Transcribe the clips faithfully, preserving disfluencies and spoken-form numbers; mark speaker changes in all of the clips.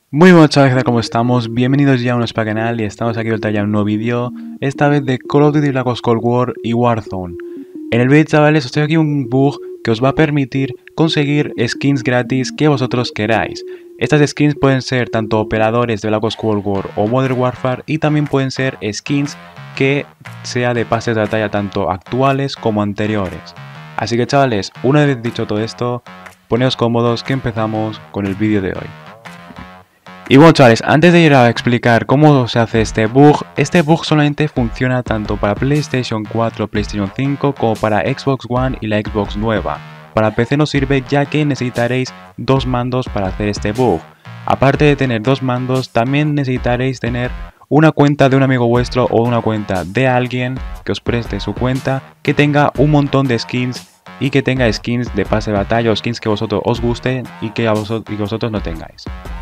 Speaker 1: Muy buenas chavales, ¿cómo estamos? Bienvenidos ya a nuestro canal y estamos aquí vuelta ya en un nuevo vídeo, esta vez de Call of Duty Black Ops Cold War y Warzone. En el vídeo, chavales, os traigo aquí un bug que os va a permitir conseguir skins gratis que vosotros queráis. Estas skins pueden ser tanto operadores de Black Ops Cold War o Modern Warfare y también pueden ser skins que sea de pases de batalla tanto actuales como anteriores. Así que chavales, una vez dicho todo esto, poneos cómodos que empezamos con el vídeo de hoy. Y bueno chavales, antes de ir a explicar cómo se hace este bug, este bug solamente funciona tanto para PlayStation cuatro, PlayStation cinco como para Xbox One y la Xbox nueva. Para P C no sirve ya que necesitaréis dos mandos para hacer este bug. Aparte de tener dos mandos, también necesitaréis tener una cuenta de un amigo vuestro o una cuenta de alguien que os preste su cuenta que tenga un montón de skins y que tenga skins de pase de batalla o skins que vosotros os gusten y que, a vosotros, y que vosotros no tengáis.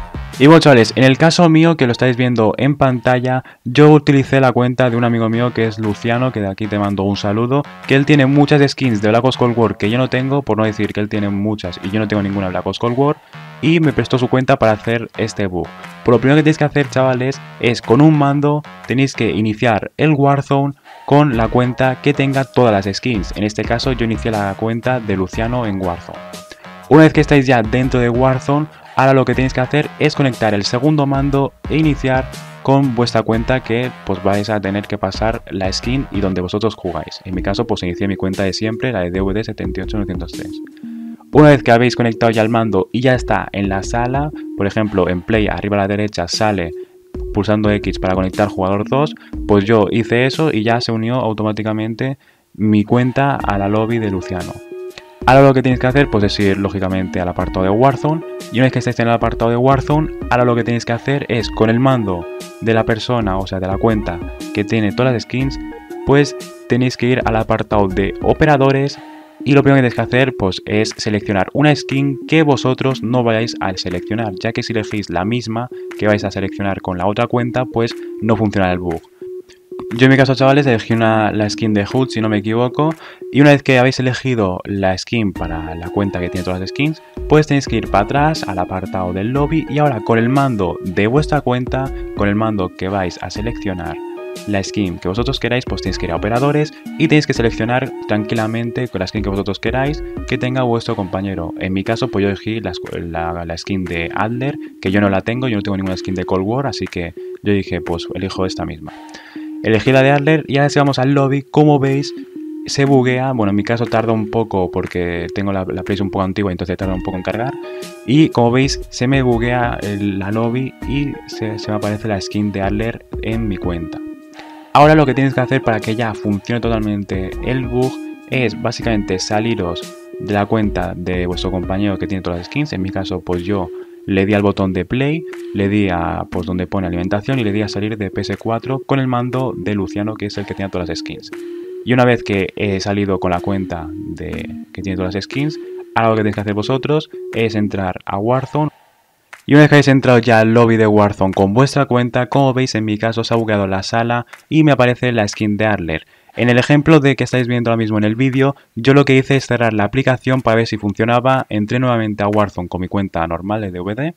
Speaker 1: Y bueno chavales, en el caso mío que lo estáis viendo en pantalla, yo utilicé la cuenta de un amigo mío que es Luciano, que de aquí te mando un saludo, que él tiene muchas skins de Black Ops Cold War que yo no tengo, por no decir que él tiene muchas y yo no tengo ninguna Black Ops Cold War, y me prestó su cuenta para hacer este bug. Por lo primero que tenéis que hacer chavales es con un mando tenéis que iniciar el Warzone con la cuenta que tenga todas las skins. En este caso yo inicié la cuenta de Luciano en Warzone. Una vez que estáis ya dentro de Warzone, ahora lo que tenéis que hacer es conectar el segundo mando e iniciar con vuestra cuenta que pues vais a tener que pasar la skin y donde vosotros jugáis. En mi caso pues inicié mi cuenta de siempre, la de D V D setenta y ocho novecientos tres. Una vez que habéis conectado ya el mando y ya está en la sala, por ejemplo en Play arriba a la derecha sale pulsando X para conectar jugador dos, pues yo hice eso y ya se unió automáticamente mi cuenta a la lobby de Luciano. Ahora lo que tenéis que hacer pues es ir lógicamente al apartado de Warzone y una vez que estéis en el apartado de Warzone, ahora lo que tenéis que hacer es con el mando de la persona, o sea de la cuenta que tiene todas las skins, pues tenéis que ir al apartado de operadores y lo primero que tenéis que hacer pues es seleccionar una skin que vosotros no vayáis a seleccionar, ya que si elegís la misma que vais a seleccionar con la otra cuenta pues no funcionará el bug. Yo en mi caso chavales elegí una, la skin de Hood si no me equivoco, y una vez que habéis elegido la skin para la cuenta que tiene todas las skins, pues tenéis que ir para atrás al apartado del lobby y ahora con el mando de vuestra cuenta, con el mando que vais a seleccionar la skin que vosotros queráis, pues tenéis que ir a operadores y tenéis que seleccionar tranquilamente con la skin que vosotros queráis que tenga vuestro compañero. En mi caso pues yo elegí la, la, la skin de Adler, que yo no la tengo, yo no tengo ninguna skin de Cold War, así que yo dije pues elijo esta misma. Elegí la de Adler y ahora si vamos al lobby, como veis, se buguea. Bueno, en mi caso tarda un poco porque tengo la, la Play un poco antigua, entonces tarda un poco en cargar. Y como veis, se me buguea el, la lobby y se, se me aparece la skin de Adler en mi cuenta. Ahora lo que tienes que hacer para que ya funcione totalmente el bug es básicamente saliros de la cuenta de vuestro compañero que tiene todas las skins. En mi caso, pues yo le di al botón de play, le di a pues donde pone alimentación y le di a salir de P S cuatro con el mando de Luciano, que es el que tiene todas las skins. Y una vez que he salido con la cuenta de que tiene todas las skins, ahora lo que tenéis que hacer vosotros es entrar a Warzone. Y una vez que habéis entrado ya al lobby de Warzone con vuestra cuenta, como veis en mi caso se ha bugueado la sala y me aparece la skin de Adler. En el ejemplo de que estáis viendo ahora mismo en el vídeo, yo lo que hice es cerrar la aplicación para ver si funcionaba, entré nuevamente a Warzone con mi cuenta normal de D V D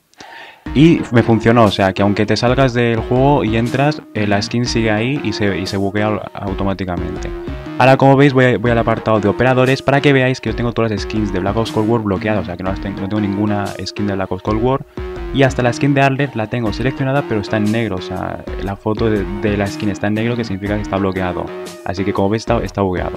Speaker 1: y me funcionó, o sea que aunque te salgas del juego y entras, eh, la skin sigue ahí y se, y se buguea automáticamente. Ahora como veis voy, a, voy al apartado de operadores para que veáis que yo tengo todas las skins de Black Ops Cold War bloqueadas, o sea que no, tengo, no tengo ninguna skin de Black Ops Cold War. Y hasta la skin de Adler la tengo seleccionada pero está en negro, o sea, la foto de, de la skin está en negro, que significa que está bloqueado. Así que como veis está, está bugueado.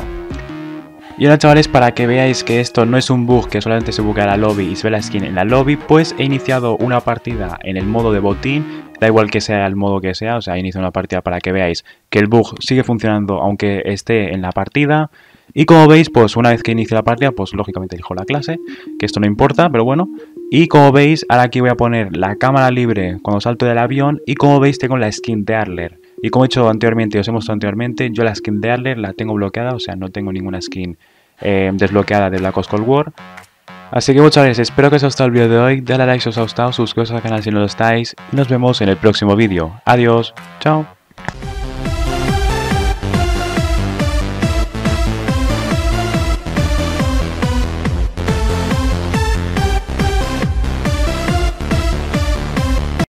Speaker 1: Y ahora chavales, para que veáis que esto no es un bug que solamente se buguea la lobby y se ve la skin en la lobby, pues he iniciado una partida en el modo de botín, da igual que sea el modo que sea, o sea, he iniciado una partida para que veáis que el bug sigue funcionando aunque esté en la partida. Y como veis, pues una vez que inicie la partida, pues lógicamente elijo la clase, que esto no importa, pero bueno. Y como veis, ahora aquí voy a poner la cámara libre cuando salto del avión y como veis tengo la skin de Adler. Y como he hecho anteriormente, os he mostrado anteriormente, yo la skin de Adler la tengo bloqueada, o sea, no tengo ninguna skin eh, desbloqueada de Black Ops Cold War. Así que muchas gracias, espero que os haya gustado el vídeo de hoy, dale a like si os ha gustado, suscribiros al canal si no lo estáis y nos vemos en el próximo vídeo. Adiós, chao.